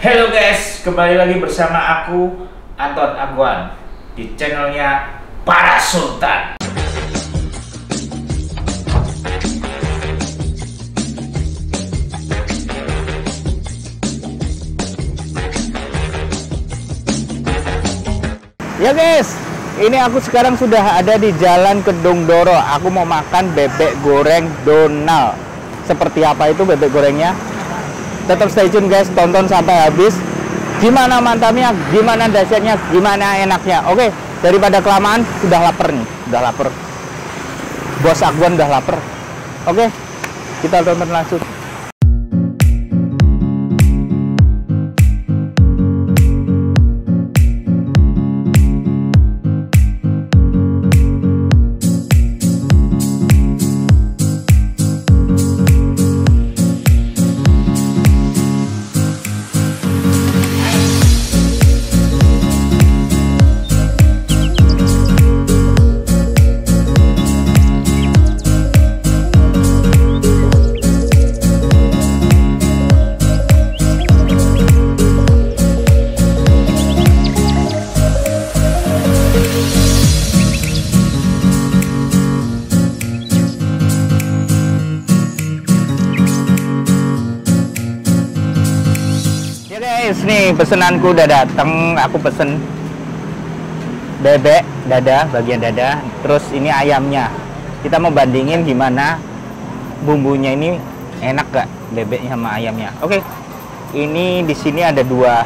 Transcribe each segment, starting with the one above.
Halo guys, kembali lagi bersama aku Anton Aguan di channelnya Para Sultan. Ya guys, ini aku sekarang sudah ada di Jalan Kedungdoro. Aku mau makan bebek goreng Donald. Seperti apa itu bebek gorengnya? Tetap stay tune guys, tonton sampai habis. Gimana mantapnya, gimana dahsyatnya, gimana enaknya. Oke, daripada kelamaan, sudah lapar nih, sudah lapar. Bos Aguan udah lapar. Oke, kita tonton langsung. Guys, nih pesenanku udah datang. Aku pesen bebek dada, bagian dada. Terus ini ayamnya. Kita mau bandingin gimana bumbunya ini, enak gak bebeknya sama ayamnya. Oke, ini di sini ada dua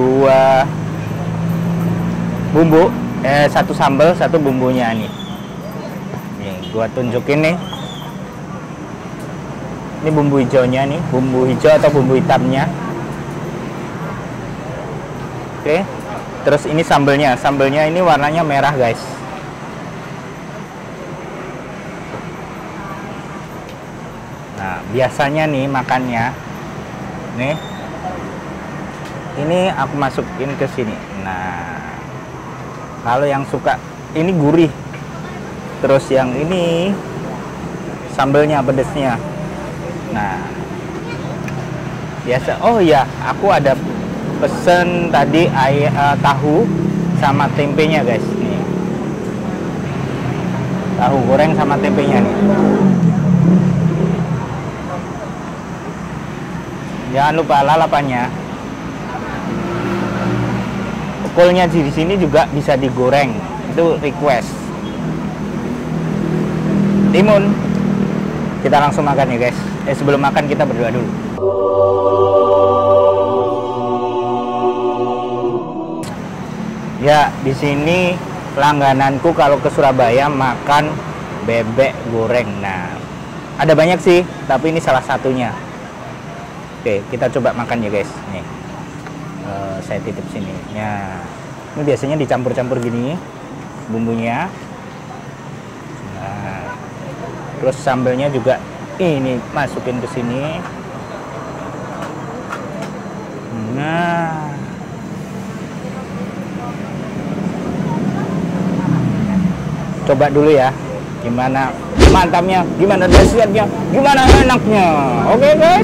bumbu, satu sambal, satu bumbunya nih. Nih, gua tunjukin nih. Ini bumbu hijaunya nih, bumbu hijau atau bumbu hitamnya. Oke, terus ini sambelnya. Sambelnya ini warnanya merah guys. Nah, biasanya nih makannya, nih, ini aku masukin ke sini. Nah, kalau yang suka ini gurih, terus yang ini sambelnya pedesnya. Nah, biasa. Oh ya, aku ada pesen tadi tahu sama tempenya guys. Nih, tahu goreng sama tempenya nih. Jangan lupa lalapannya. Ukulnya di sini juga bisa digoreng, itu request. Timun. Kita langsung makan ya guys. Sebelum makan kita berdoa dulu. Ya, di sini langgananku kalau ke Surabaya makan bebek goreng. Nah, ada banyak sih, tapi ini salah satunya. Oke, kita coba makan ya guys. Nih, saya titip sini. Ya, ini biasanya dicampur-campur gini bumbunya. Nah, terus sambelnya juga ini masukin ke sini. Nah, coba dulu ya, gimana mantapnya, gimana dahsyatnya, gimana enaknya. Oke guys,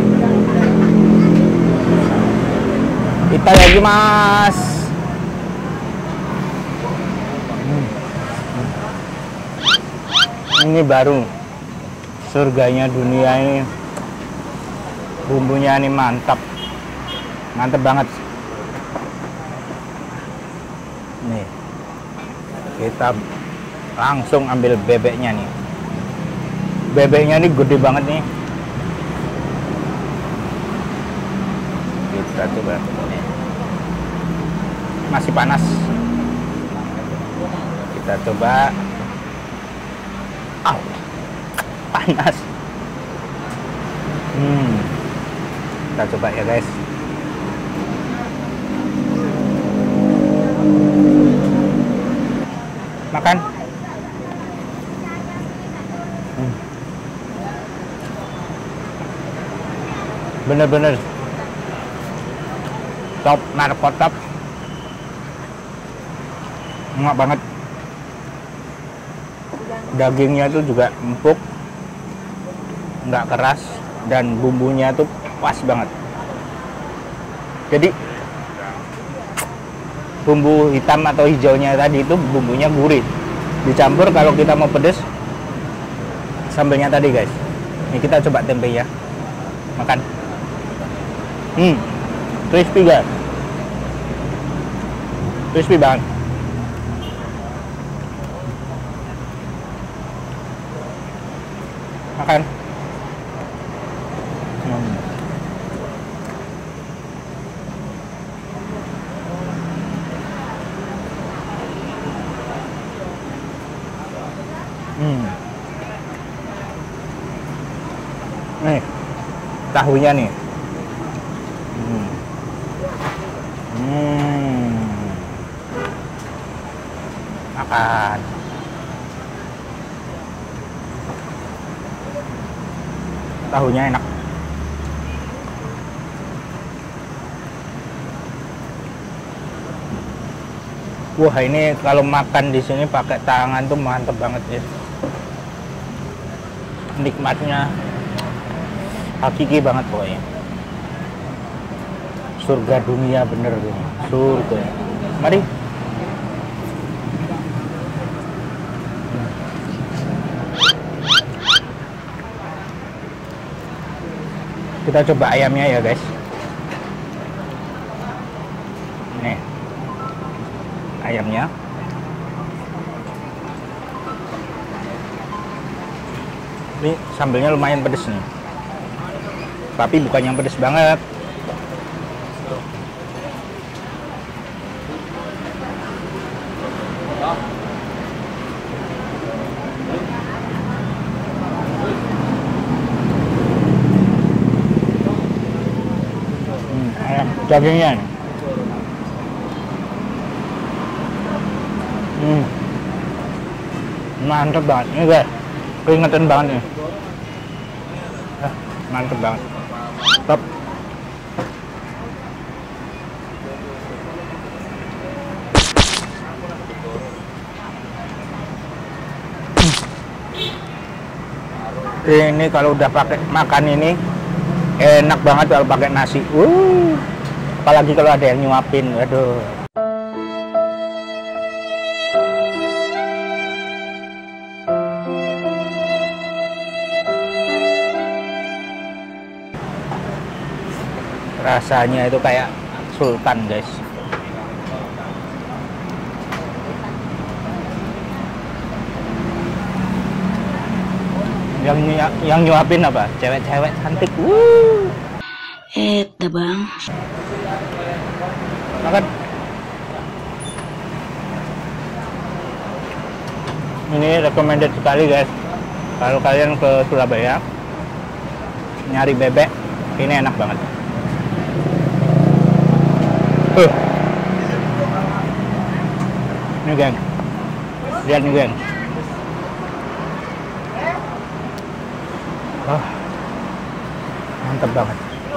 kita lagi mas. Ini baru surganya dunia ini, bumbunya ini mantap banget. Nih, kita langsung ambil bebeknya nih. Bebeknya ini gede banget nih. Kita coba. Masih panas. Kita coba. Au, panas. Kita coba ya guys. Makan. Bener-bener top markotop, enak banget. Dagingnya itu juga empuk, nggak keras, dan bumbunya tuh pas banget. Jadi bumbu hitam atau hijaunya tadi itu bumbunya gurih. Dicampur kalau kita mau pedes sambelnya tadi guys. Ini kita coba tempe ya. Makan. Crispy guys. Crispy banget. Makan. Nih tahunya nih. Makan. Tahunya enak. Wah, ini kalau makan di sini pakai tangan tuh mantep banget ya. Nikmatnya hakiki banget pokoknya. Surga dunia bener tuh. Surga. Mari. Kita coba ayamnya ya guys. Nih ayamnya. Ini sambelnya lumayan pedes nih, tapi bukan yang pedes banget. Ayam dagingnya nih. Mantep banget ini guys, keringetan banget nih. Mantep banget, top. Ini kalau udah pakai makan ini enak banget kalau pakai nasi. Apalagi kalau ada yang nyuapin, aduh. Rasanya itu kayak sultan guys. Yang nyuapin apa? Cewek-cewek cantik. Dah bang. Makan. Ini recommended sekali guys. Kalau kalian ke Surabaya nyari bebek, ini enak banget. Ini geng, lihat nih geng. Mantap banget.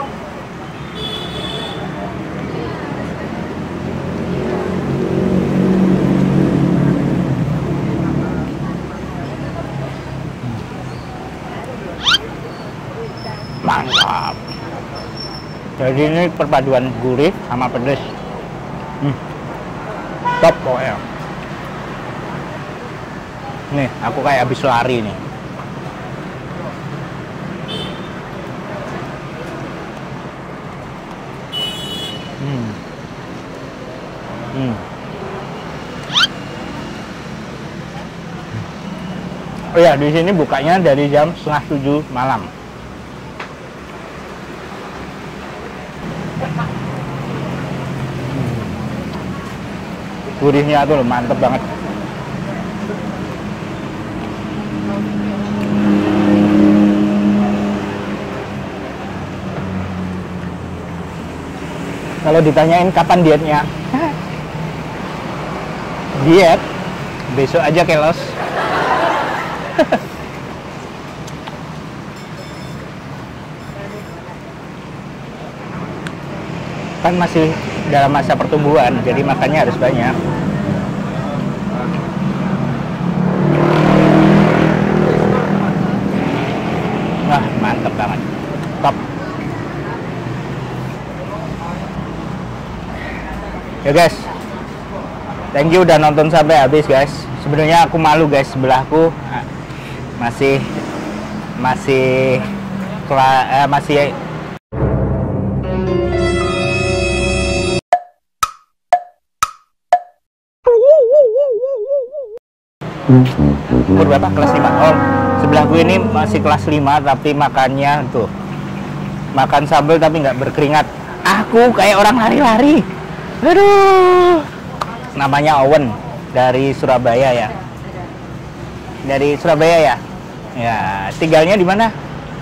Mantap. Jadi ini perpaduan gurih sama pedas. Top pokoknya. Nih, aku kayak habis lari nih. Oh ya, di sini bukanya dari jam 6:30 malam. Gurihnya tuh mantep banget. Kalau ditanyain kapan dietnya, diet besok aja kelos. Kan masih dalam masa pertumbuhan, jadi makannya harus banyak. Wah, mantap banget, top. Ya guys, thank you udah nonton sampai habis guys. Sebenarnya aku malu guys, sebelahku masih umur berapa? Kelas 5. Oh, sebelahku ini masih kelas 5 tapi makannya tuh makan sambal tapi nggak berkeringat. Aku kayak orang lari-lari. Aduh. Namanya Owen dari Surabaya ya. Dari Surabaya ya. Ya, tinggalnya di mana?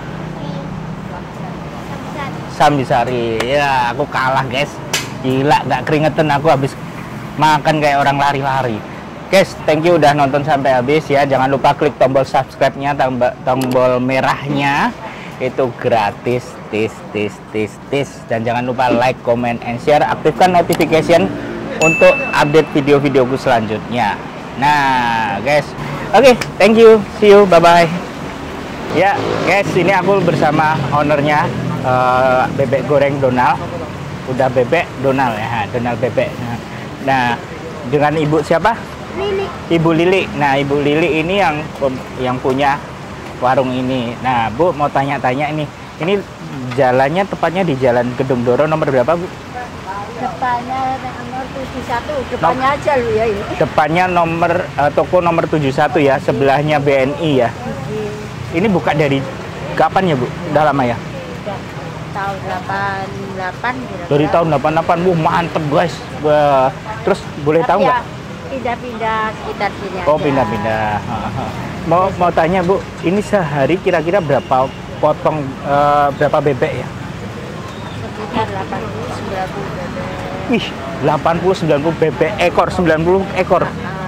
Sambisari. Ya, aku kalah guys. Gila, nggak keringetan aku habis makan kayak orang lari-lari. Guys, thank you udah nonton sampai habis ya. Jangan lupa klik tombol subscribe-nya, tombol merahnya. Itu gratis, dan jangan lupa like, comment, and share. Aktifkan notification untuk update video-videoku selanjutnya. Nah guys, oke, thank you, see you, bye-bye. Ya guys, ini aku bersama ownernya bebek goreng Donald. Udah bebek Donald ya, Donald bebek. Nah, dengan ibu siapa? Lili. Ibu Lili. Nah, Ibu Lili ini yang punya warung ini. Nah, Bu mau tanya-tanya ini jalannya tepatnya di Jalan Gedung Doro nomor berapa, Bu? Depannya nomor 71, depannya aja lu ya ini. Depannya toko nomor 71 ya, sebelahnya BNI ya. Ini buka dari kapan ya, Bu? Udah lama ya? Udah tahun 88 kira-kira. Dari tahun 88. Wah, mantep guys. Wah, terus boleh tahu nggak? Pindah-pindah sekitar sini Oh, aja. pindah-pindah. Mau tanya, Bu, ini sehari kira-kira berapa potong berapa bebek ya? Sekitar 80-90 bebek. Wih, 80-90 bebek ekor, 90 ekor.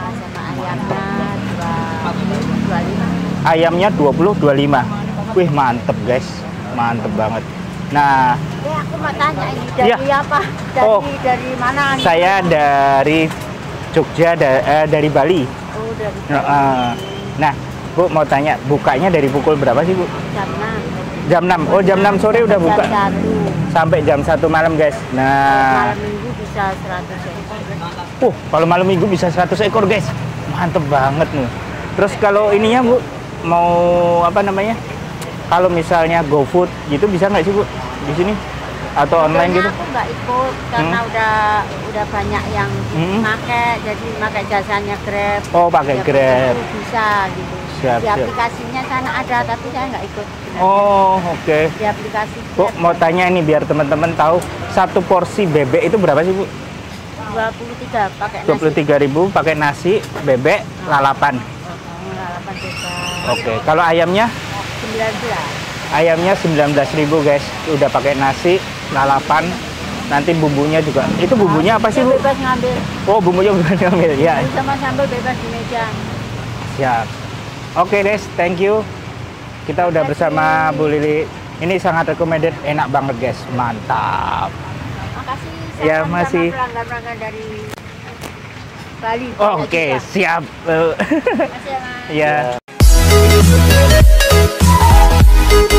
Sama Ayamnya ayamnya 20-25. 20-25. Wih, mantep guys. Mantep banget. Nah, Aku mau tanya ini dari apa? Dari mana? Saya dari Jogja, dari Bali. Oh, dari Nah, Bu mau tanya, bukanya dari pukul berapa sih, Bu? jam 6. Jam 6. Oh, jam 6 sore udah buka. Jam 1. Sampai jam 1 malam, guys. Nah, Malam minggu bisa 100 ekor. kalau malam minggu bisa 100 ekor, guys. Mantep banget nih. Terus kalau ininya, Bu, mau apa namanya? Kalau misalnya GoFood gitu bisa nggak sih, Bu? Di sini atau online gitu? Aku nggak ikut karena udah banyak yang pakai jasanya Grab. Oh, pakai Grab. Itu bisa gitu. Siap, Di siap. aplikasinya sana ada tapi saya nggak ikut. Oh, oke. Di aplikasi. Bu, mau tanya ini biar teman-teman tahu, satu porsi bebek itu berapa sih, Bu? 23 pakai nasi. 23.000 pakai nasi, bebek, lalapan. Lalapan bebas. Oke, kalau ayamnya? 19. Ayamnya 19.000 guys, udah pakai nasi, lalapan, nanti bumbunya juga. Itu bumbunya apa sih, Bu? Bebas ngambil. Oh, bumbunya bukan ngambil ya. Sama sambal bebas di meja. Siap. Oke guys, thank you. Kita udah bersama Bu Lili. Ini sangat recommended, enak banget guys, mantap. Makasih. Ya, Salam masih. sama pelanggan-pelanggan dari Bali. Oke, siap. Makasih ya, Mas.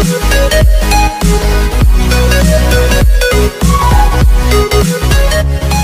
Ya.